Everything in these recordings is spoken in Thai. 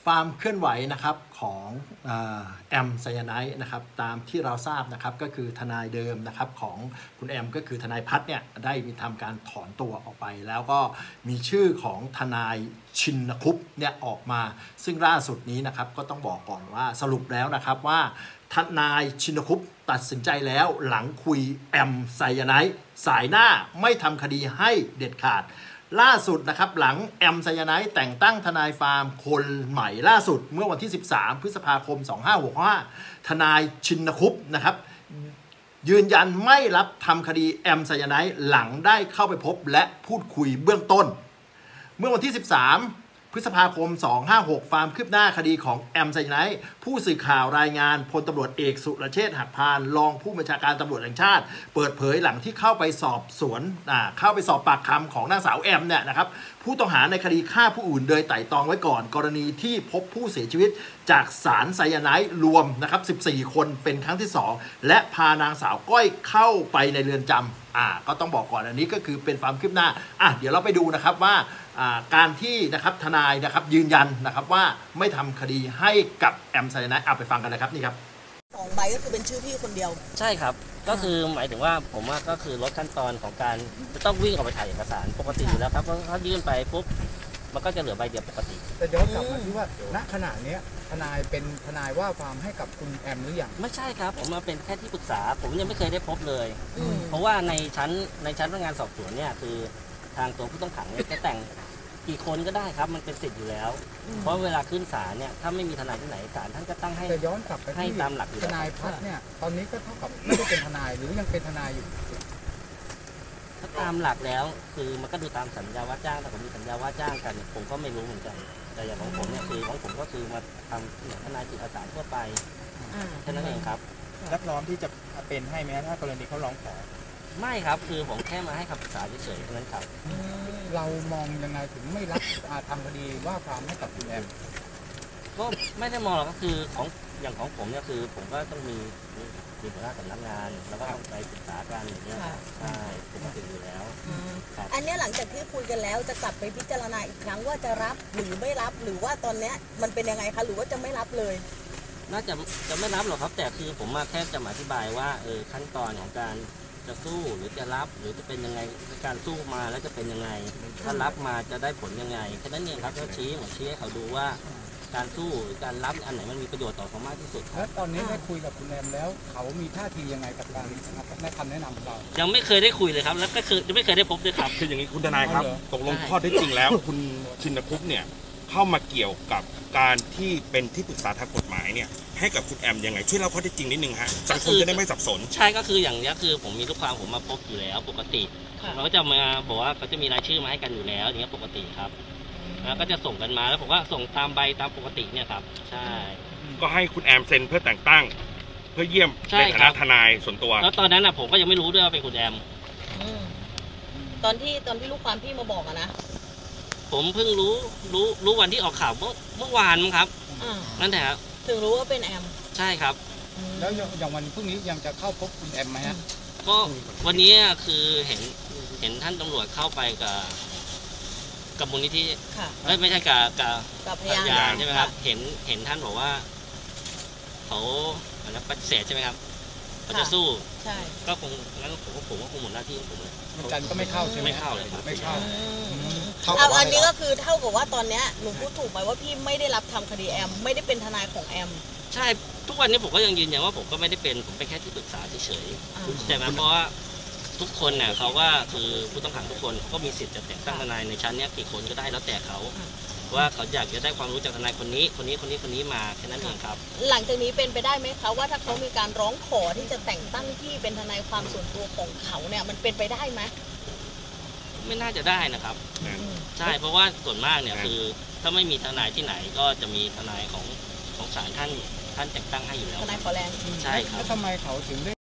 ความเคลื่อนไหวนะครับของแอมไซยาไนด์นะครับตามที่เราทราบนะครับก็คือทนายเดิมนะครับของคุณแอมก็คือทนายพัฒน์เนี่ยได้มีทำการถอนตัวออกไปแล้วก็มีชื่อของทนายชินคุปเนี่ยออกมาซึ่งล่าสุดนี้นะครับก็ต้องบอกก่อนว่าสรุปแล้วนะครับว่าทนายชินคุปตัดสินใจแล้วหลังคุยแอมไซยาไนด์สายหน้าไม่ทำคดีให้เด็ดขาดล่าสุดนะครับหลังแอมไซยาไนด์แต่งตั้งทนายฟาร์มคนใหม่ล่าสุดเมื่อวันที่13พฤษภาคม2565ทนายชินคุปนะครับยืนยันไม่รับทำคดีแอมไซยาไนด์หลังได้เข้าไปพบและพูดคุยเบื้องต้นเมื่อวันที่13พฤษภาคม256ความคืบหน้าคดีของแอมไซยาไนด์ผู้สื่อข่าวรายงานพลตำรวจเอกสุรเชษฐ์หักพานรองผู้บัญชาการตำรวจแห่งชาติเปิดเผยหลังที่เข้าไปสอบสวนเข้าไปสอบปากคำของนางสาวแอมเนี่ยนะครับผู้ต้องหาในคดีฆ่าผู้อื่นโดยไตร่ตรองไว้ก่อนกรณีที่พบผู้เสียชีวิตจากสารไซยาไนด์รวมนะครับ14คนเป็นครั้งที่2และพานางสาวก้อยเข้าไปในเรือนจำก็ต้องบอกก่อนอันนี้ก็คือเป็นความคืบหน้าเดี๋ยวเราไปดูนะครับว่าการที่นะครับทนายนะครับยืนยันนะครับว่าไม่ทำคดีให้กับแอมไซยาไนด์ไปฟังกันเลยครับนี่ครับ 2 ใบก็คือเป็นชื่อพี่คนเดียวใช่ครับก็คือหมายถึงว่าผมว่าก็คือลดขั้นตอนของการจะต้องวิ่งออกไปถ่ายเอกสารปกติอยู่แล้วครับเพราะเขายื่นไปปุ๊บมันก็จะเหลือใบเดียวปกติแต่ย้อนกลับมาที่ว่าณขณะนี้ทนายเป็นทนายว่าความให้กับคุณแอมหรือยังไม่ใช่ครับผมมาเป็นแค่ที่ปรึกษาผมยังไม่เคยได้พบเลยเพราะว่าในชั้นพนักงานสอบสวนเนี่ยคือทางตัวผู้ต้องขังเนี่ยจะแต่งกี่คนก็ได้ครับมันเป็นสิทธิ์อยู่แล้วเพราะเวลาขึ้นศาลเนี่ยถ้าไม่มีทนายที่ไหนศาลท่านก็ตั้งให้แต่ย้อนกลับไปให้ตามหลักอยู่ทนายพัฒน์เนี่ยตอนนี้ก็เท่ากับไม่ได้เป็นทนายหรือยังเป็นทนายอยู่ถ้าตามหลักแล้วคือมันก็ดูตามสัญญาว่าจ้างแต่ผมมีสัญญาว่าจ้างกันผมก็ไม่รู้เหมือนกันแต่อย่างของผมเนี่ยคือของผมก็คือมาทำอย่างทนายจิตอาสาทั่วไปแค่นั้นเองครับรับน้อมที่จะเป็นให้ไหมถ้ากรณีเขาร้องขอไม่ครับคือผมแค่มาให้คำปรึกษาเฉยๆเท่านั้นครับเรามองยังไงถึงไม่รับทำคดีว่าความให้กับคุณแอมก็ไม่ได้มองหรอกก็คืออย่างของผมเนี่ยคือผมก็ต้องมีหัวหน้าสำนักงานแล้วก็ต้องไปปรึกษากันอย่างเงี้ยใช่ปกติอยู่แล้วอันนี้หลังจากที่คุยกันแล้วจะกลับไปพิจารณาอีกครั้งว่าจะรับหรือไม่รับหรือว่าตอนนี้มันเป็นยังไงคะหรือว่าจะไม่รับเลยน่าจะไม่รับหรอกครับแต่คือผมมาแค่จะมาอธิบายว่าขั้นตอนของการจะสู้หรือจะรับหรือจะเป็นยังไงการสู้มาแล้วจะเป็นยังไงถ้ารับมาจะได้ผลยังไงแค่นั้นเองครับก็ชี้ให้เขาดูว่าการสู้หรือการรับอันไหนมันมีประโยชน์ต่อเขามากที่สุดแล้วตอนนี้ได้คุยกับคุณแอมแล้วเขามีท่าทียังไงกับการในคำแนะนำของเรายังไม่เคยได้คุยเลยครับแล้วก็คือยังไม่เคยได้พบด้วยครับคืออย่างนี้คุณทนายครับตกลงข้อเท็จจริงแล้วคุณชินคุปเนี่ยเข้ามาเกี่ยวกับการที่เป็นที่ปรึกษาทางกฎหมายเนี่ยให้กับคุณแอมยังไงช่วยเล่าข้อเท็จจริงนิดนึงฮะสังคมจะได้ไม่สับสนใช่ก็คืออย่างนี้คือผมมีลูกความผมมาพบอยู่แล้วปกติเราก็จะมาบอกว่าเขาจะมีรายชื่อมาให้กันอยู่แล้วอย่างเงี้ยปกติครับแล้วก็จะส่งกันมาแล้วผมก็ส่งตามใบตามปกติเนี่ยครับใช่ก็ให้คุณแอมเซ็นเพื่อแต่งตั้งเพื่อเยี่ยมในฐานะทนายส่วนตัวแล้วตอนนั้นผมก็ยังไม่รู้ด้วยว่าเป็นคุณแอมตอนที่ลูกความพี่มาบอกนะผมเพิ่งรู้วันที่ออกข่าวเมื่อวานมั้งครับนั่นแหละครับถึงรู้ว่าเป็นแอมใช่ครับแล้วอย่างวันพรุ่งนี้ยังจะเข้าพบคุณแอมไหมฮะก็วันนี้คือเห็นท่านตำรวจเข้าไปกับมูลนิธิไม่ใช่กับพยานใช่ไหมครับเห็นท่านบอกว่าเขาปฏิเสธใช่ไหมครับเขาจะสู้ใช่ก็คงงั้นผมก็คงหมดหน้าที่ของผมเลยกันก็ไม่เข้าใช่ไหมไม่เข้าเลยครับไม่เข้าอันนี้ก็คือเท่ากับว่าตอนนี้หนูพูดถูกไหมว่าพี่ไม่ได้รับทำคดีแอมไม่ได้เป็นทนายของแอมใช่ทุกวันนี้ผมก็ยังยืนยันว่าผมก็ไม่ได้เป็นผมเป็นแค่ที่ปรึกษาเฉยๆแต่เพราะว่าทุกคนเนี่ยเขาว่าคือผู้ต้องขังทุกคนเขาก็มีสิทธิ์จะแต่งตั้งทนายในชั้นนี้กี่คนก็ได้แล้วแต่เขาว่าเขาอยากจะได้ความรู้จากทนายคนนี้มาแค่นั้นเองครับหลังจากนี้เป็นไปได้ไหมคะว่าถ้าเขามีการร้องขอที่จะแต่งตั้งที่เป็นทนายความส่วนตัวของเขาเนี่ยมันเป็นไปได้ไหมไม่น่าจะได้นะครับใช่เพราะว่าส่วนมากเนี่ยคือถ้าไม่มีทนายที่ไหนก็จะมีทนายของศาลท่านแต่งตั้งให้อยู่แล้วทนายขอแรงใช่ครับแล้วทำไมเขาถึงได้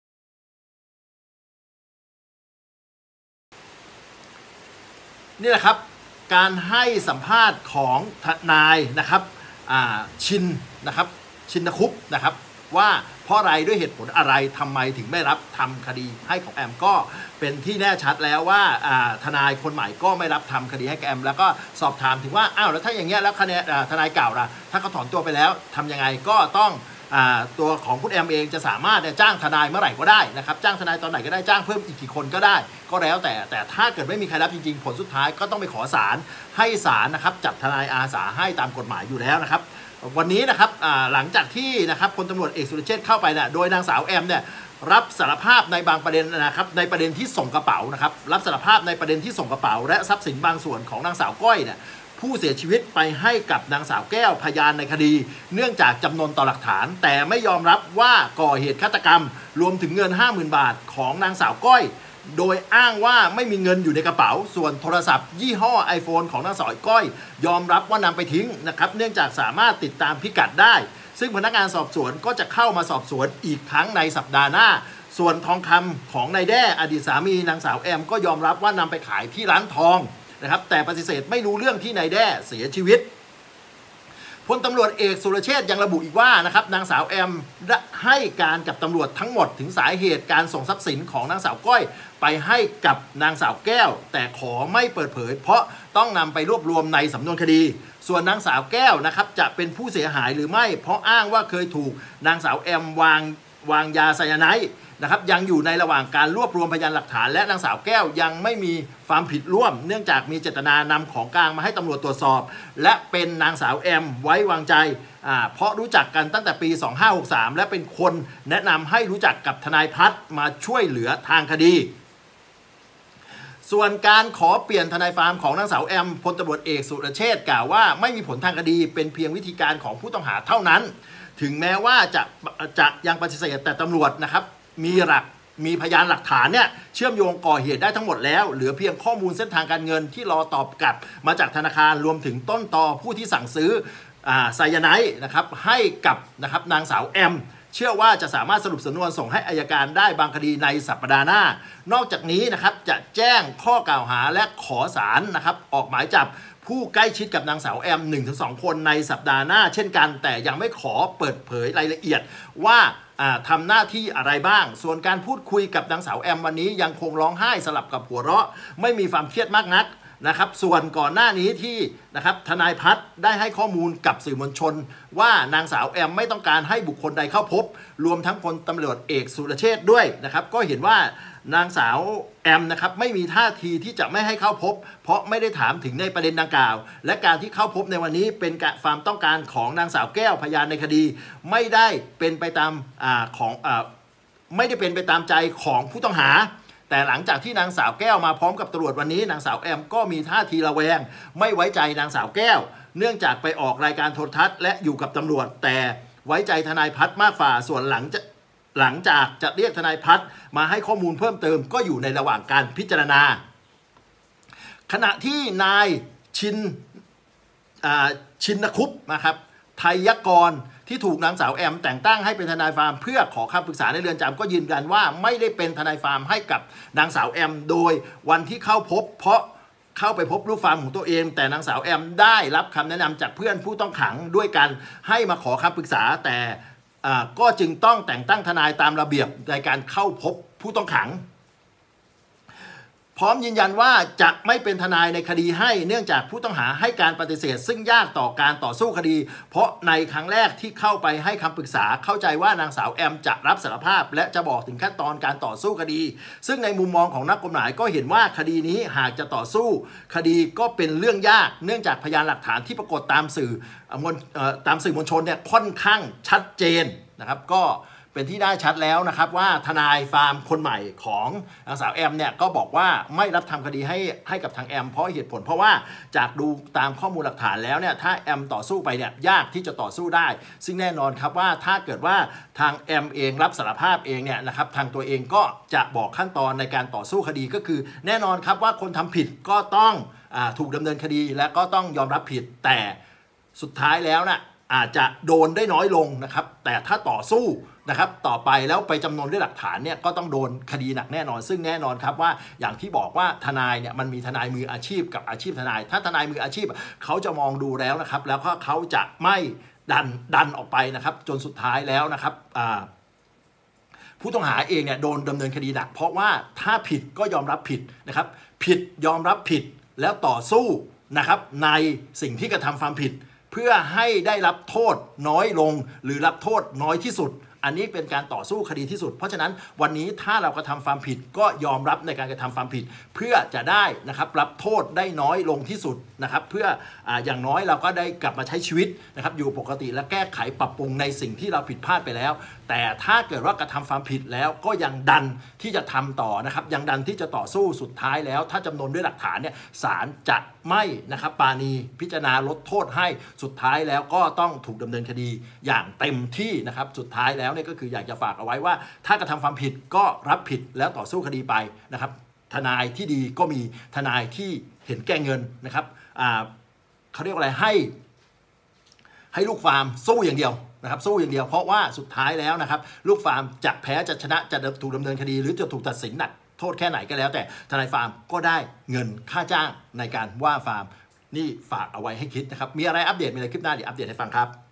นี่แหละครับการให้สัมภาษณ์ของทนายนะครับชินคุปนะครับว่าเพราะอะไรด้วยเหตุผลอะไรทำไมถึงไม่รับทำคดีให้ของแอมก็เป็นที่แน่ชัดแล้วว่าทนายคนใหม่ก็ไม่รับทำคดีให้แอมแล้วก็สอบถามถึงว่าอ้าวแล้วถ้าอย่างเงี้ยแล้วทนายเก่าล่ะถ้าเขาถอนตัวไปแล้วทำยังไงก็ต้องตัวของคุณแอมเองจะสามารถจ้างทนายเมื่อไหร่ก็ได้นะครับจ้างทนายตอนไหนก็ได้จ้างเพิ่มอีกกี่คนก็ได้ก็แล้วแต่ถ้าเกิดไม่มีใครรับจริงๆผลสุดท้ายก็ต้องไปขอศาลให้ศาลนะครับจัดทนายอาสาให้ตามกฎหมายอยู่แล้วนะครับวันนี้นะครับหลังจากที่นะครับพลตำรวจเอกสุรเชษฐ์เข้าไปเนี่ยโดยนางสาวแอมเนี่ยรับสารภาพในบางประเด็นนะครับในประเด็นที่ส่งกระเป๋านะครับรับสารภาพในประเด็นที่ส่งกระเป๋าและทรัพย์สินบางส่วนของนางสาวก้อยเนี่ยผู้เสียชีวิตไปให้กับนางสาวแก้วพยานในคดีเนื่องจากจำนวนต่อหลักฐานแต่ไม่ยอมรับว่าก่อเหตุฆาตกรรมรวมถึงเงิน 50,000 บาทของนางสาวก้อยโดยอ้างว่าไม่มีเงินอยู่ในกระเป๋าส่วนโทรศัพท์ยี่ห้อ iPhone ของนางสาวก้อยยอมรับว่านำไปทิ้งนะครับเนื่องจากสามารถติดตามพิกัดได้ซึ่งพนักงานสอบสวนก็จะเข้ามาสอบสวนอีกครั้งในสัปดาห์หน้าส่วนทองคำของนายแด้อดีตสามีนางสาวแอมก็ยอมรับว่านำไปขายที่ร้านทองนะครับแต่ปฏิเสธไม่รู้เรื่องที่นายแด้เสียชีวิตพลตำรวจเอกสุรเชษฐ์ยังระบุอีกว่านะครับนางสาวแอมให้การกับตำรวจทั้งหมดถึงสาเหตุการส่งทรัพย์สินของนางสาวก้อยไปให้กับนางสาวแก้วแต่ขอไม่เปิดเผยเพราะต้องนำไปรวบรวมในสำนวนคดีส่วนนางสาวแก้วนะครับจะเป็นผู้เสียหายหรือไม่เพราะอ้างว่าเคยถูกนางสาวแอมวางยาไซยาไนด์นะครับยังอยู่ในระหว่างการรวบรวมพยานหลักฐานและนางสาวแก้วยังไม่มีความผิดร่วมเนื่องจากมีเจตนานำของกลางมาให้ตำรวจตรวจสอบและเป็นนางสาวแอมไว้วางใจเพราะรู้จักกันตั้งแต่ปี 2563 และเป็นคนแนะนำให้รู้จักกับทนายพัฒน์มาช่วยเหลือทางคดีส่วนการขอเปลี่ยนทนายความของนางสาวแอมพลตำรวจเอกสุรเชษฐ์กล่าวว่าไม่มีผลทางคดีเป็นเพียงวิธีการของผู้ต้องหาเท่านั้นถึงแม้ว่าจะยังปฏิเสธแต่ตำรวจนะครับมีพยานหลักฐานเนี่ยเชื่อมโยงก่อเหตุได้ทั้งหมดแล้วเหลือเพียงข้อมูลเส้นทางการเงินที่รอตอบกลับมาจากธนาคารรวมถึงต้นตอผู้ที่สั่งซื้อไซยาไนด์นะครับให้กับนะครับนางสาวแอมเชื่อว่าจะสามารถสรุปสำนวนส่งให้อัยการได้บางคดีในสัปดาห์หน้านอกจากนี้นะครับจะแจ้งข้อกล่าวหาและขอศาลนะครับออกหมายจับผู้ใกล้ชิดกับนางสาวแอม 1-2 คนในสัปดาห์หน้าเช่นกันแต่ยังไม่ขอเปิดเผยรายละเอียดว่าทำหน้าที่อะไรบ้างส่วนการพูดคุยกับนางสาวแอมวันนี้ยังคงร้องไห้สลับกับหัวเราะไม่มีความเครียดมากนักนะครับส่วนก่อนหน้านี้ที่นะครับทนายพัฒน์ได้ให้ข้อมูลกับสื่อมวลชนว่านางสาวแอมไม่ต้องการให้บุคคลใดเข้าพบรวมทั้งพลตำรวจเอกสุรเชษฐ์ด้วยนะครับก็เห็นว่านางสาวแอมนะครับไม่มีท่าทีที่จะไม่ให้เข้าพบเพราะไม่ได้ถามถึงในประเด็นดังกล่าวและการที่เข้าพบในวันนี้เป็นความต้องการของนางสาวแก้วพยานในคดีไม่ได้เป็นไปตามไม่ได้เป็นไปตามใจของผู้ต้องหาแต่หลังจากที่นางสาวแก้วมาพร้อมกับตำรวจวันนี้นางสาวแอมก็มีท่าทีระแวงไม่ไว้ใจนางสาวแก้วเนื่องจากไปออกรายการโทรทัศน์และอยู่กับตำรวจแต่ไว้ใจทนายพัฒน์มากฝ่าส่วนหลังจากจะเรียกทนายพัฒน์มาให้ข้อมูลเพิ่มเติมก็อยู่ในระหว่างการพิจารณาขณะที่นายชินคุปนะครับไทยกรที่ถูกนางสาวแอมแต่งตั้งให้เป็นทนายความเพื่อขอคำปรึกษาในเรือนจำก็ยืนยันว่าไม่ได้เป็นทนายความให้กับนางสาวแอมโดยวันที่เข้าพบเพราะเข้าไปพบลูกความของตัวเองแต่นางสาวแอมได้รับคำแนะนำจากเพื่อนผู้ต้องขังด้วยกันให้มาขอคำปรึกษาแต่ก็จึงต้องแต่งตั้งทนายตามระเบียบในการเข้าพบผู้ต้องขังพร้อมยืนยันว่าจะไม่เป็นทนายในคดีให้เนื่องจากผู้ต้องหาให้การปฏิเสธซึ่งยากต่อการต่อสู้คดีเพราะในครั้งแรกที่เข้าไปให้คำปรึกษาเข้าใจว่านางสาวแอมจะรับสารภาพและจะบอกถึงขั้นตอนการต่อสู้คดีซึ่งในมุมมองของนักกฎหมายก็เห็นว่าคดีนี้หากจะต่อสู้คดีก็เป็นเรื่องยากเนื่องจากพยานหลักฐานที่ปรากฏตามสื่อมวลชนเนี่ยค่อนข้างชัดเจนนะครับก็เป็นที่ได้ชัดแล้วนะครับว่าทนายฟาร์มคนใหม่ของนางสาวแอมเนี่ยก็บอกว่าไม่รับทำคดีให้กับทางแอมเพราะเหตุผลเพราะว่าจากดูตามข้อมูลหลักฐานแล้วเนี่ยถ้าแอมต่อสู้ไปเนี่ยยากที่จะต่อสู้ได้ซึ่งแน่นอนครับว่าถ้าเกิดว่าทางแอมเองรับสารภาพเองเนี่ยนะครับทางตัวเองก็จะบอกขั้นตอนในการต่อสู้คดีก็คือแน่นอนครับว่าคนทำผิดก็ต้องถูกดำเนินคดีและก็ต้องยอมรับผิดแต่สุดท้ายแล้วน่ะอาจจะโดนได้น้อยลงนะครับแต่ถ้าต่อสู้นะครับต่อไปแล้วไปจำนวนด้วยหลักฐานเนี่ยก็ต้องโดนคดีหนักแน่นอนซึ่งแน่นอนครับว่าอย่างที่บอกว่าทนายเนี่ยมันมีทนายมืออาชีพกับอาชีพทนายถ้าทนายมืออาชีพเขาจะมองดูแล้วนะครับแล้วก็เขาจะไม่ดันออกไปนะครับจนสุดท้ายแล้วนะครับผู้ต้องหาเองเนี่ยโดนดำเนินคดีหนักเพราะว่าถ้าผิดก็ยอมรับผิดนะครับผิดยอมรับผิดแล้วต่อสู้นะครับในสิ่งที่กระทำความผิดเพื่อให้ได้รับโทษน้อยลงหรือรับโทษน้อยที่สุดอันนี้เป็นการต่อสู้คดีที่สุดเพราะฉะนั้นวันนี้ถ้าเรากระทำความผิดก็ยอมรับในการกระทำความผิดเพื่อจะได้นะครับรับโทษได้น้อยลงที่สุดนะครับเพื่ออย่างน้อยเราก็ได้กลับมาใช้ชีวิตนะครับอยู่ปกติและแก้ไขปรับปรุงในสิ่งที่เราผิดพลาดไปแล้วแต่ถ้าเกิดว่ากระทำความผิดแล้วก็ยังดันที่จะทำต่อนะครับยังดันที่จะต่อสู้สุดท้ายแล้วถ้าจำนวนด้วยหลักฐานเนี่ยศาลจะไม่นะครับปราณีพิจารณาลดโทษให้สุดท้ายแล้วก็ต้องถูกดำเนินคดีอย่างเต็มที่นะครับสุดท้ายแล้วเนี่ยก็คืออยากจะฝากเอาไว้ว่าถ้ากระทำความผิดก็รับผิดแล้วต่อสู้คดีไปนะครับทนายที่ดีก็มีทนายที่เห็นแก่เงินนะครับเขาเรียกว่าอะไรให้ลูกฟาร์มสู้อย่างเดียวนะครับสู้อย่างเดียวเพราะว่าสุดท้ายแล้วนะครับลูกฟาร์มจะแพ้จะชนะจะถูกดำเนินคดีหรือจะถูกตัดสินหนักโทษแค่ไหนก็แล้วแต่ทนายฟาร์มก็ได้เงินค่าจ้างในการว่าฟาร์มนี่ฝากเอาไว้ให้คิดนะครับมีอะไรอัปเดตมีอะไรคลิปหน้าเดี๋ยวอัปเดตให้ฟังครับ